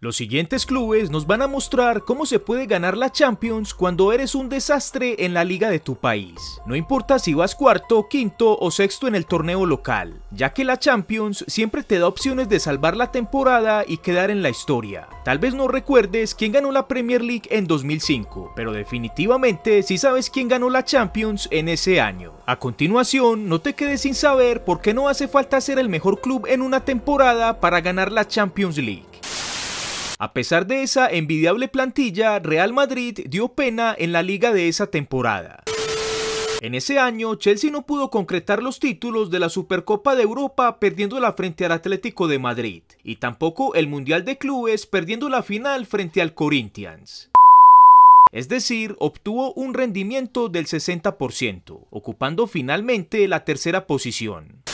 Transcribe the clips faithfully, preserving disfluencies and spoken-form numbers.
Los siguientes clubes nos van a mostrar cómo se puede ganar la Champions cuando eres un desastre en la liga de tu país. No importa si vas cuarto, quinto o sexto en el torneo local, ya que la Champions siempre te da opciones de salvar la temporada y quedar en la historia. Tal vez no recuerdes quién ganó la Premier League en dos mil cinco, pero definitivamente sí sabes quién ganó la Champions en ese año. A continuación, no te quedes sin saber por qué no hace falta ser el mejor club en una temporada para ganar la Champions League. A pesar de esa envidiable plantilla, Real Madrid dio pena en la liga de esa temporada. En ese año, Chelsea no pudo concretar los títulos de la Supercopa de Europa perdiéndola frente al Atlético de Madrid, y tampoco el Mundial de Clubes perdiendo la final frente al Corinthians. Es decir, obtuvo un rendimiento del sesenta por ciento, ocupando finalmente la tercera posición.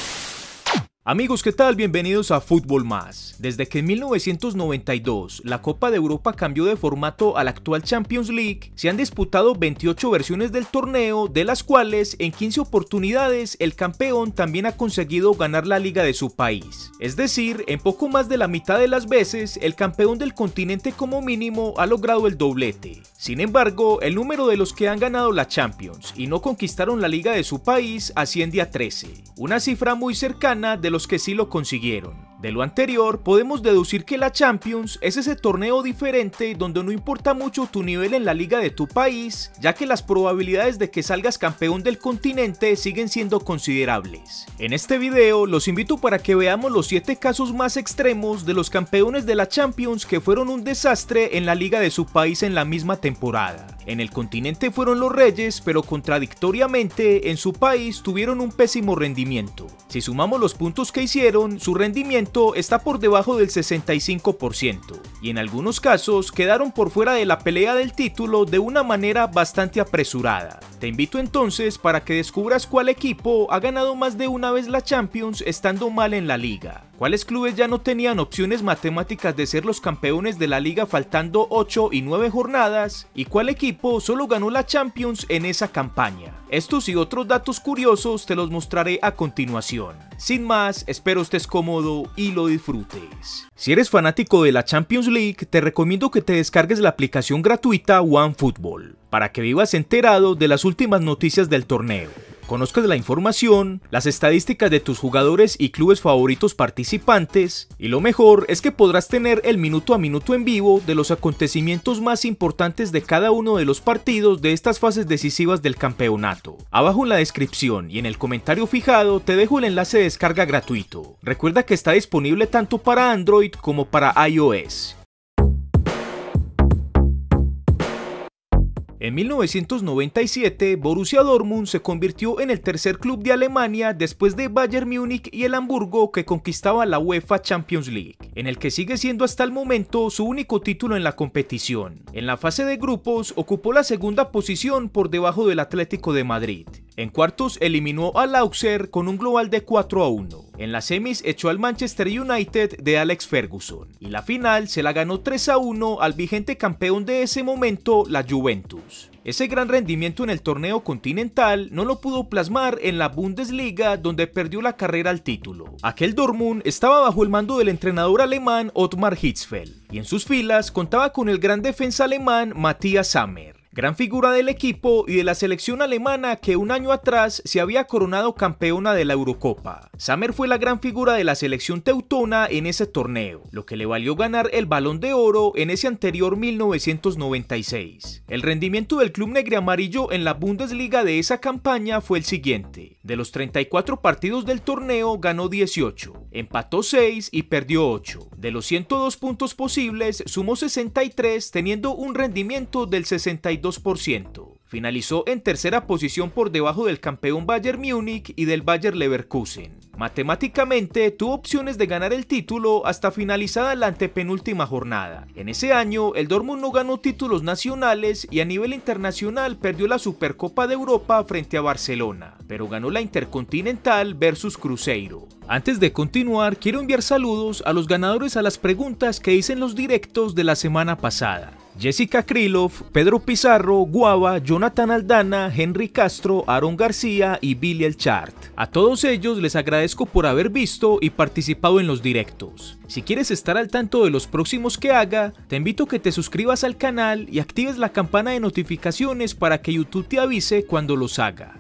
Amigos, ¿qué tal? Bienvenidos a Fútbol Más. Desde que en mil novecientos noventa y dos la Copa de Europa cambió de formato a la actual Champions League, se han disputado veintiocho versiones del torneo, de las cuales en quince oportunidades el campeón también ha conseguido ganar la liga de su país. Es decir, en poco más de la mitad de las veces el campeón del continente como mínimo ha logrado el doblete. Sin embargo, el número de los que han ganado la Champions y no conquistaron la liga de su país asciende a trece, una cifra muy cercana de los que sí lo consiguieron. De lo anterior, podemos deducir que la Champions es ese torneo diferente donde no importa mucho tu nivel en la liga de tu país, ya que las probabilidades de que salgas campeón del continente siguen siendo considerables. En este video los invito para que veamos los siete casos más extremos de los campeones de la Champions que fueron un desastre en la liga de su país en la misma temporada. En el continente fueron los reyes, pero contradictoriamente en su país tuvieron un pésimo rendimiento. Si sumamos los puntos que hicieron, su rendimiento está por debajo del sesenta y cinco por ciento, y en algunos casos quedaron por fuera de la pelea del título de una manera bastante apresurada. Te invito entonces para que descubras cuál equipo ha ganado más de una vez la Champions estando mal en la liga, cuáles clubes ya no tenían opciones matemáticas de ser los campeones de la liga faltando ocho y nueve jornadas, y cuál equipo solo ganó la Champions en esa campaña. Estos y otros datos curiosos te los mostraré a continuación. Sin más, espero estés cómodo y lo disfrutes. Si eres fanático de la Champions League, te recomiendo que te descargues la aplicación gratuita OneFootball, para que vivas enterado de las últimas noticias del torneo. Conozcas la información, las estadísticas de tus jugadores y clubes favoritos participantes, y lo mejor es que podrás tener el minuto a minuto en vivo de los acontecimientos más importantes de cada uno de los partidos de estas fases decisivas del campeonato. Abajo en la descripción y en el comentario fijado te dejo el enlace de descarga gratuito. Recuerda que está disponible tanto para Android como para iOS. En mil novecientos noventa y siete, Borussia Dortmund se convirtió en el tercer club de Alemania después de Bayern Múnich y el Hamburgo que conquistaba la UEFA Champions League, en el que sigue siendo hasta el momento su único título en la competición. En la fase de grupos ocupó la segunda posición por debajo del Atlético de Madrid. En cuartos eliminó al Auxerre con un global de cuatro a uno. En las semis echó al Manchester United de Alex Ferguson. Y la final se la ganó tres a uno al vigente campeón de ese momento, la Juventus. Ese gran rendimiento en el torneo continental no lo pudo plasmar en la Bundesliga, donde perdió la carrera al título. Aquel Dortmund estaba bajo el mando del entrenador alemán Ottmar Hitzfeld, y en sus filas contaba con el gran defensa alemán Matthias Sammer, gran figura del equipo y de la selección alemana que un año atrás se había coronado campeona de la Eurocopa. Sammer fue la gran figura de la selección teutona en ese torneo, lo que le valió ganar el Balón de Oro en ese anterior mil novecientos noventa y seis. El rendimiento del club negro-amarillo en la Bundesliga de esa campaña fue el siguiente: de los treinta y cuatro partidos del torneo ganó dieciocho, empató seis y perdió ocho. De los ciento dos puntos posibles sumó sesenta y tres, teniendo un rendimiento del sesenta y dos por ciento. Finalizó en tercera posición por debajo del campeón Bayern Múnich y del Bayer Leverkusen. Matemáticamente tuvo opciones de ganar el título hasta finalizada la antepenúltima jornada. En ese año el Dortmund no ganó títulos nacionales y a nivel internacional perdió la Supercopa de Europa frente a Barcelona, pero ganó la Intercontinental versus Cruzeiro. Antes de continuar, quiero enviar saludos a los ganadores a las preguntas que hice en los directos de la semana pasada. Jessica Krylov, Pedro Pizarro, Guava, Jonathan Aldana, Henry Castro, Aaron García y Billy El Chart. A todos ellos les agradezco por haber visto y participado en los directos. Si quieres estar al tanto de los próximos que haga, te invito a que te suscribas al canal y actives la campana de notificaciones para que YouTube te avise cuando los haga.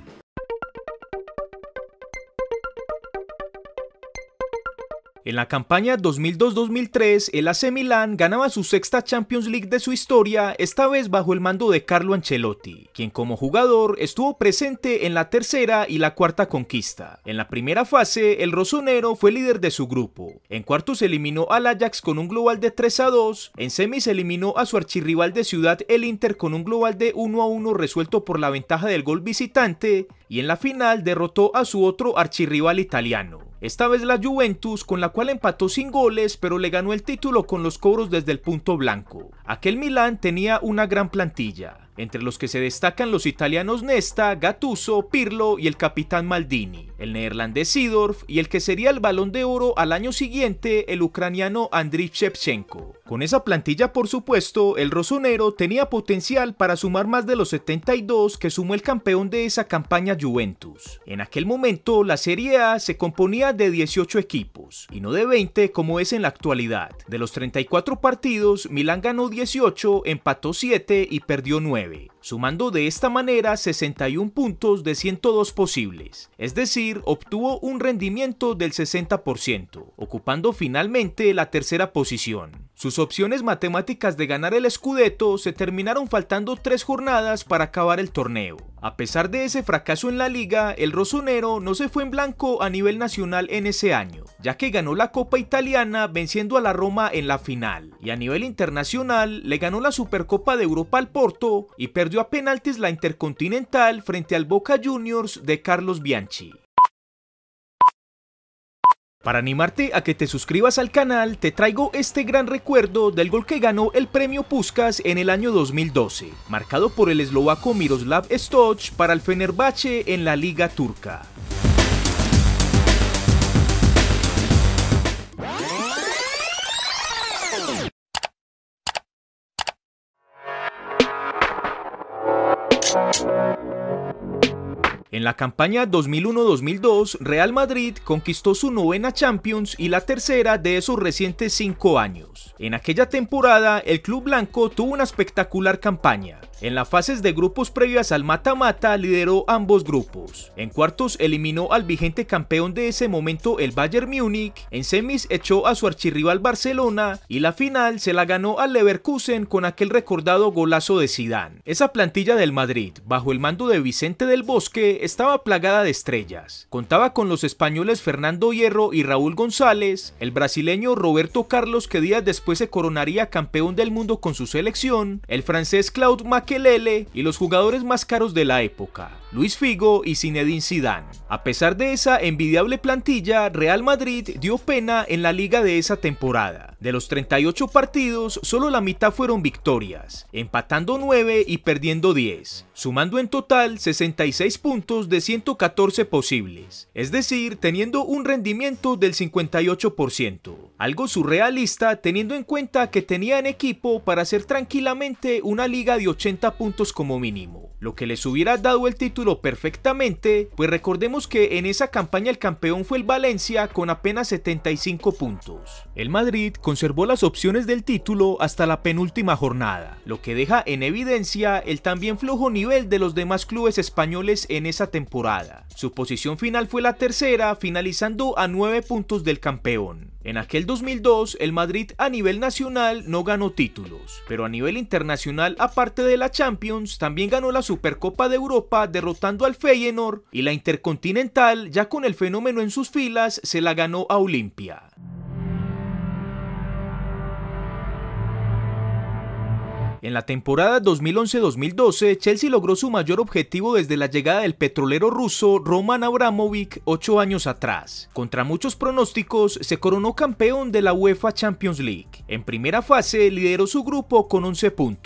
En la campaña dos mil dos dos mil tres, el A C Milán ganaba su sexta Champions League de su historia, esta vez bajo el mando de Carlo Ancelotti, quien como jugador estuvo presente en la tercera y la cuarta conquista. En la primera fase, el rosonero fue líder de su grupo. En cuartos eliminó al Ajax con un global de tres a dos, en semis eliminó a su archirrival de ciudad, el Inter, con un global de uno a uno resuelto por la ventaja del gol visitante, y en la final derrotó a su otro archirrival italiano. Esta vez la Juventus, con la cual empató sin goles, pero le ganó el título con los cobros desde el punto blanco. Aquel Milán tenía una gran plantilla, entre los que se destacan los italianos Nesta, Gattuso, Pirlo y el capitán Maldini, el neerlandés Seedorf y el que sería el Balón de Oro al año siguiente, el ucraniano Andriy Shevchenko. Con esa plantilla, por supuesto, el rosonero tenía potencial para sumar más de los setenta y dos que sumó el campeón de esa campaña, Juventus. En aquel momento, la Serie A se componía de dieciocho equipos, y no de veinte como es en la actualidad. De los treinta y cuatro partidos, Milán ganó dieciocho, empató siete y perdió nueve, sumando de esta manera sesenta y un puntos de ciento dos posibles, es decir, obtuvo un rendimiento del sesenta por ciento, ocupando finalmente la tercera posición. Sus opciones matemáticas de ganar el Scudetto se terminaron faltando tres jornadas para acabar el torneo. A pesar de ese fracaso en la liga, el rosonero no se fue en blanco a nivel nacional en ese año, ya que ganó la Copa Italiana venciendo a la Roma en la final, y a nivel internacional le ganó la Supercopa de Europa al Porto y perdió a penaltis la Intercontinental frente al Boca Juniors de Carlos Bianchi. Para animarte a que te suscribas al canal, te traigo este gran recuerdo del gol que ganó el premio Puskás en el año dos mil doce, marcado por el eslovaco Miroslav Stoch para el Fenerbahce en la Liga Turca. En la campaña dos mil uno dos mil dos, Real Madrid conquistó su novena Champions y la tercera de esos recientes cinco años. En aquella temporada, el club blanco tuvo una espectacular campaña. En las fases de grupos previas al mata-mata lideró ambos grupos. En cuartos eliminó al vigente campeón de ese momento, el Bayern Múnich. En semis echó a su archirrival Barcelona y la final se la ganó al Leverkusen con aquel recordado golazo de Zidane. Esa plantilla del Madrid, bajo el mando de Vicente del Bosque, estaba plagada de estrellas. Contaba con los españoles Fernando Hierro y Raúl González, el brasileño Roberto Carlos, que días después se coronaría campeón del mundo con su selección, el francés Claude Makélélé y los jugadores más caros de la época, Luis Figo y Zinedine Zidane. A pesar de esa envidiable plantilla, Real Madrid dio pena en la liga de esa temporada. De los treinta y ocho partidos, solo la mitad fueron victorias, empatando nueve y perdiendo diez, sumando en total sesenta y seis puntos de ciento catorce posibles, es decir, teniendo un rendimiento del cincuenta y ocho por ciento, algo surrealista teniendo en cuenta que tenían equipo para hacer tranquilamente una liga de ochenta puntos como mínimo, lo que les hubiera dado el título perfectamente, pues recordemos que en esa campaña el campeón fue el Valencia con apenas setenta y cinco puntos. El Madrid conservó las opciones del título hasta la penúltima jornada, lo que deja en evidencia el también flojo nivel de los demás clubes españoles en esa temporada. Su posición final fue la tercera, finalizando a nueve puntos del campeón. En aquel dos mil dos, el Madrid a nivel nacional no ganó títulos, pero a nivel internacional, aparte de la Champions, también ganó la Supercopa de Europa derrotando al Feyenoord, y la Intercontinental, ya con el fenómeno en sus filas, se la ganó a Olimpia. En la temporada dos mil once dos mil doce, Chelsea logró su mayor objetivo desde la llegada del petrolero ruso Roman Abramovich ocho años atrás. Contra muchos pronósticos, se coronó campeón de la UEFA Champions League. En primera fase, lideró su grupo con once puntos.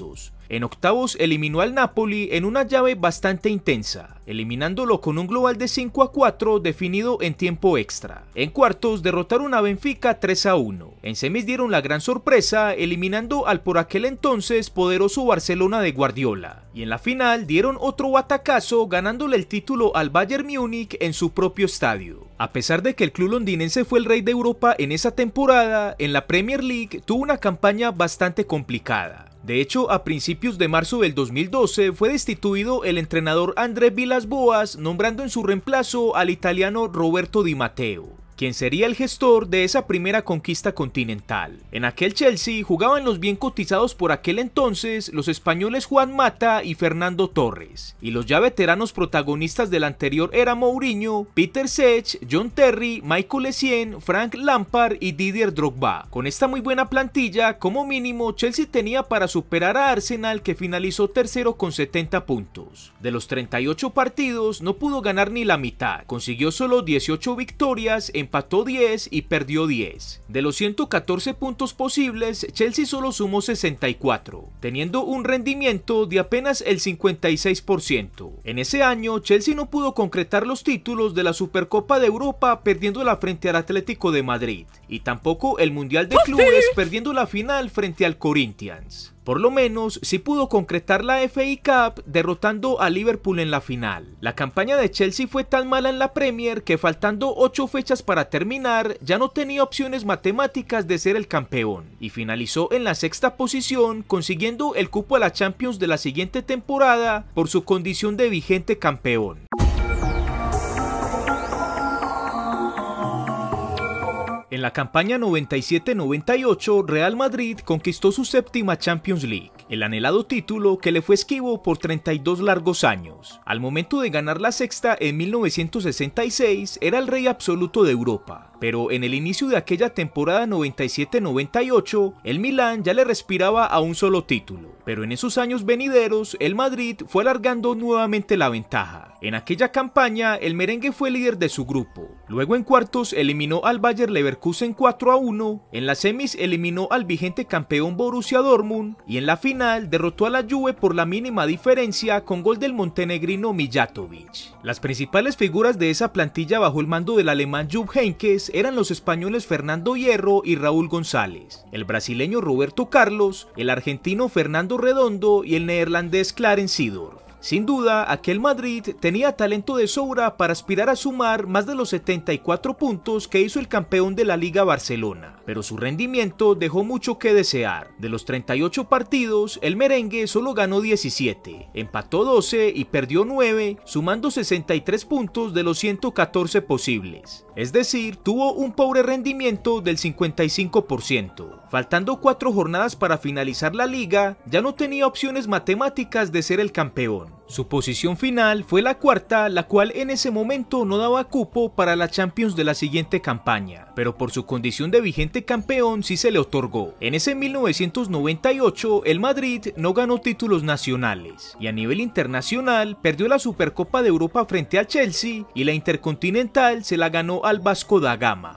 En octavos eliminó al Napoli en una llave bastante intensa, eliminándolo con un global de cinco a cuatro definido en tiempo extra. En cuartos derrotaron a Benfica tres a uno. En semis dieron la gran sorpresa eliminando al por aquel entonces poderoso Barcelona de Guardiola. Y en la final dieron otro batacazo ganándole el título al Bayern Múnich en su propio estadio. A pesar de que el club londinense fue el rey de Europa en esa temporada, en la Premier League tuvo una campaña bastante complicada. De hecho, a principios de marzo del dos mil doce fue destituido el entrenador André Villas-Boas, nombrando en su reemplazo al italiano Roberto Di Matteo, quien sería el gestor de esa primera conquista continental. En aquel Chelsea jugaban los bien cotizados por aquel entonces los españoles Juan Mata y Fernando Torres, y los ya veteranos protagonistas del anterior era Mourinho, Peter Cech, John Terry, Michael Essien, Frank Lampard y Didier Drogba. Con esta muy buena plantilla, como mínimo, Chelsea tenía para superar a Arsenal, que finalizó tercero con setenta puntos. De los treinta y ocho partidos, no pudo ganar ni la mitad, consiguió solo dieciocho victorias, empató diez y perdió diez. De los ciento catorce puntos posibles, Chelsea solo sumó sesenta y cuatro, teniendo un rendimiento de apenas el cincuenta y seis por ciento. En ese año, Chelsea no pudo concretar los títulos de la Supercopa de Europa, perdiéndola frente al Atlético de Madrid, y tampoco el Mundial de Clubes, perdiendo la final frente al Corinthians. Por lo menos, sí pudo concretar la F A Cup derrotando a Liverpool en la final. La campaña de Chelsea fue tan mala en la Premier que faltando ocho fechas para terminar, ya no tenía opciones matemáticas de ser el campeón, y finalizó en la sexta posición, consiguiendo el cupo a la Champions de la siguiente temporada por su condición de vigente campeón. En la campaña noventa y siete noventa y ocho, Real Madrid conquistó su séptima Champions League, el anhelado título que le fue esquivo por treinta y dos largos años. Al momento de ganar la sexta en mil novecientos sesenta y seis, era el rey absoluto de Europa, pero en el inicio de aquella temporada noventa y siete noventa y ocho, el Milán ya le respiraba a un solo título, pero en esos años venideros, el Madrid fue alargando nuevamente la ventaja. En aquella campaña, el merengue fue líder de su grupo, luego en cuartos eliminó al Bayer Leverkusen cuatro a uno, en las semis eliminó al vigente campeón Borussia Dortmund, y en la final derrotó a la Juve por la mínima diferencia con gol del montenegrino Mijatovic. Las principales figuras de esa plantilla bajo el mando del alemán Jupp Heynckes eran los españoles Fernando Hierro y Raúl González, el brasileño Roberto Carlos, el argentino Fernando Redondo y el neerlandés Clarence Seedorf. Sin duda, aquel Madrid tenía talento de sobra para aspirar a sumar más de los setenta y cuatro puntos que hizo el campeón de la Liga Barcelona, pero su rendimiento dejó mucho que desear. De los treinta y ocho partidos, el merengue solo ganó diecisiete, empató doce y perdió nueve, sumando sesenta y tres puntos de los ciento catorce posibles. Es decir, tuvo un pobre rendimiento del cincuenta y cinco por ciento. Faltando cuatro jornadas para finalizar la liga, ya no tenía opciones matemáticas de ser el campeón. Su posición final fue la cuarta, la cual en ese momento no daba cupo para la Champions de la siguiente campaña, pero por su condición de vigente campeón sí se le otorgó. En ese mil novecientos noventa y ocho, el Madrid no ganó títulos nacionales, y a nivel internacional perdió la Supercopa de Europa frente al Chelsea, y la Intercontinental se la ganó al Vasco da Gama.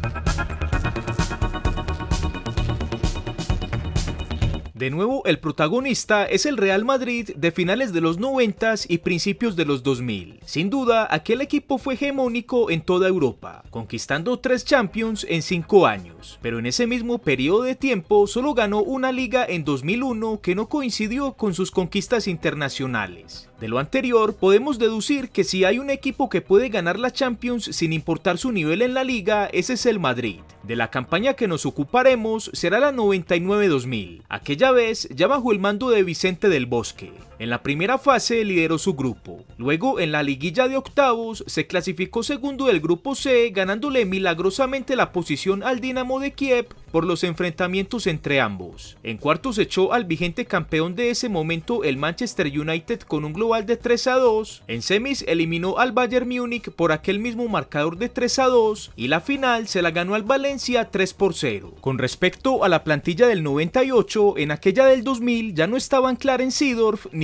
De nuevo, el protagonista es el Real Madrid de finales de los noventas y principios de los dos mil. Sin duda, aquel equipo fue hegemónico en toda Europa, conquistando tres Champions en cinco años, pero en ese mismo periodo de tiempo solo ganó una liga en dos mil uno que no coincidió con sus conquistas internacionales. De lo anterior, podemos deducir que si hay un equipo que puede ganar la Champions sin importar su nivel en la liga, ese es el Madrid. De la campaña que nos ocuparemos será la noventa y nueve dos mil, aquella vez ya bajo el mando de Vicente del Bosque. En la primera fase lideró su grupo, luego en la liguilla de octavos se clasificó segundo del grupo C, ganándole milagrosamente la posición al Dinamo de Kiev por los enfrentamientos entre ambos. En cuartos echó al vigente campeón de ese momento, el Manchester United, con un global de tres a dos, en semis eliminó al Bayern Múnich por aquel mismo marcador de tres a dos, y la final se la ganó al Valencia tres por cero. Con respecto a la plantilla del noventa y ocho, en aquella del dos mil ya no estaban Clarence Seedorf ni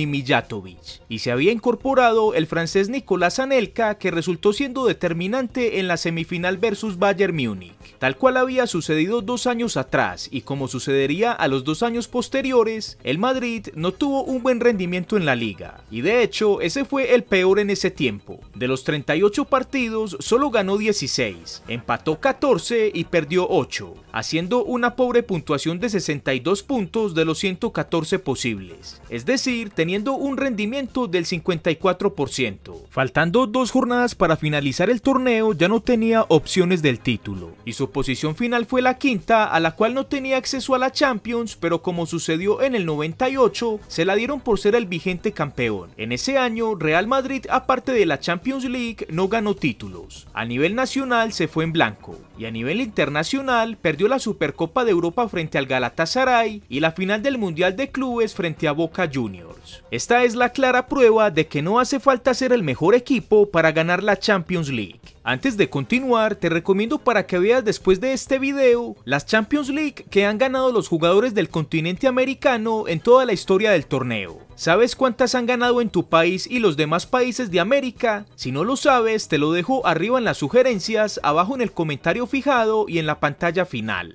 Noni Mijatovic, y se había incorporado el francés Nicolas Anelka, que resultó siendo determinante en la semifinal versus Bayern Múnich. Tal cual había sucedido dos años atrás y como sucedería a los dos años posteriores, el Madrid no tuvo un buen rendimiento en la liga, y de hecho ese fue el peor en ese tiempo. De los treinta y ocho partidos solo ganó dieciséis, empató catorce y perdió ocho, haciendo una pobre puntuación de sesenta y dos puntos de los ciento catorce posibles, es decir, teniendo un rendimiento del cincuenta y cuatro por ciento. Faltando dos jornadas para finalizar el torneo, ya no tenía opciones del título, y su posición final fue la quinta, a la cual no tenía acceso a la Champions, pero como sucedió en el noventa y ocho, se la dieron por ser el vigente campeón. En ese año, Real Madrid, aparte de la Champions League, no ganó títulos. A nivel nacional se fue en blanco, y a nivel internacional perdió la Supercopa de Europa frente al Galatasaray y la final del Mundial de Clubes frente a Boca Juniors. Esta es la clara prueba de que no hace falta ser el mejor equipo para ganar la Champions League. Antes de continuar, te recomiendo para que veas después de este video las Champions League que han ganado los jugadores del continente americano en toda la historia del torneo. ¿Sabes cuántas han ganado en tu país y los demás países de América? Si no lo sabes, te lo dejo arriba en las sugerencias, abajo en el comentario fijado y en la pantalla final.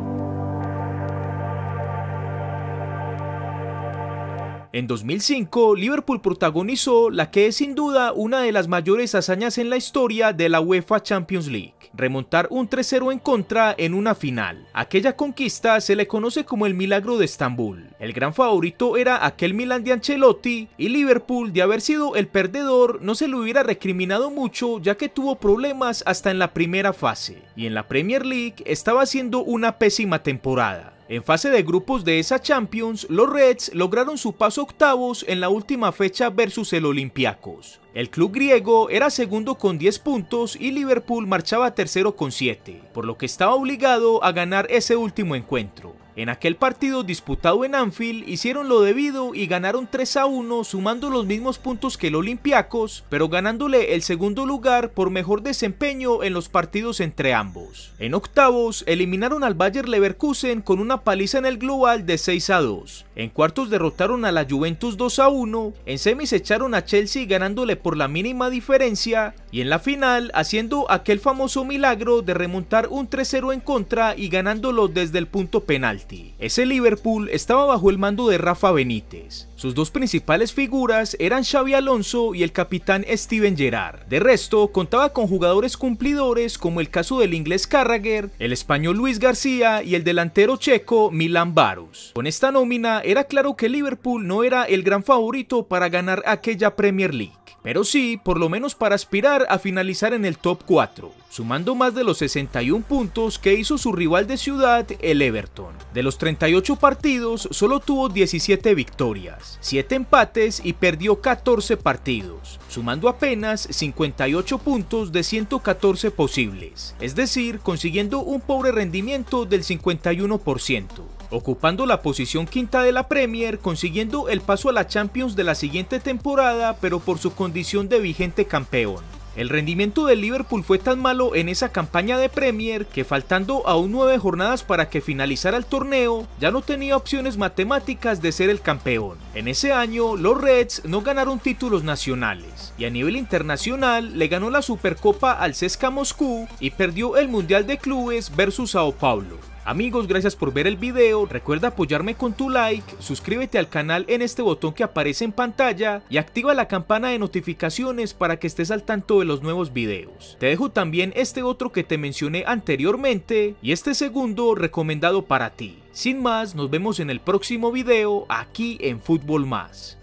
En dos mil cinco, Liverpool protagonizó la que es sin duda una de las mayores hazañas en la historia de la UEFA Champions League: remontar un tres cero en contra en una final. Aquella conquista se le conoce como el Milagro de Estambul. El gran favorito era aquel Milan de Ancelotti, y Liverpool, de haber sido el perdedor, no se le hubiera recriminado mucho, ya que tuvo problemas hasta en la primera fase, y en la Premier League estaba haciendo una pésima temporada. En fase de grupos de esa Champions, los Reds lograron su paso a octavos en la última fecha versus el Olympiacos. El club griego era segundo con diez puntos y Liverpool marchaba tercero con siete, por lo que estaba obligado a ganar ese último encuentro. En aquel partido disputado en Anfield hicieron lo debido y ganaron tres a uno, sumando los mismos puntos que el Olympiacos, pero ganándole el segundo lugar por mejor desempeño en los partidos entre ambos. En octavos eliminaron al Bayer Leverkusen con una paliza en el global de seis a dos. En cuartos derrotaron a la Juventus dos a uno, en semis echaron a Chelsea ganándole por la mínima diferencia, y en la final haciendo aquel famoso milagro de remontar un tres cero en contra y ganándolo desde el punto penalti. Ese Liverpool estaba bajo el mando de Rafa Benítez. Sus dos principales figuras eran Xabi Alonso y el capitán Steven Gerrard. De resto, contaba con jugadores cumplidores como el caso del inglés Carragher, el español Luis García y el delantero checo Milan Baros. Con esta nómina era claro que Liverpool no era el gran favorito para ganar aquella Premier League, pero sí, por lo menos para aspirar a finalizar en el top cuatro, sumando más de los sesenta y un puntos que hizo su rival de ciudad, el Everton. De los treinta y ocho partidos, solo tuvo diecisiete victorias, siete empates y perdió catorce partidos, sumando apenas cincuenta y ocho puntos de ciento catorce posibles, es decir, consiguiendo un pobre rendimiento del cincuenta y uno por ciento. Ocupando la posición quinta de la Premier, consiguiendo el paso a la Champions de la siguiente temporada, pero por su condición de vigente campeón. El rendimiento del Liverpool fue tan malo en esa campaña de Premier que, faltando aún nueve jornadas para que finalizara el torneo, ya no tenía opciones matemáticas de ser el campeón. En ese año, los Reds no ganaron títulos nacionales, y a nivel internacional le ganó la Supercopa al C S K A Moscú y perdió el Mundial de Clubes versus Sao Paulo. Amigos, gracias por ver el video, recuerda apoyarme con tu like, suscríbete al canal en este botón que aparece en pantalla y activa la campana de notificaciones para que estés al tanto de los nuevos videos. Te dejo también este otro que te mencioné anteriormente y este segundo recomendado para ti. Sin más, nos vemos en el próximo video aquí en Fútbol Más.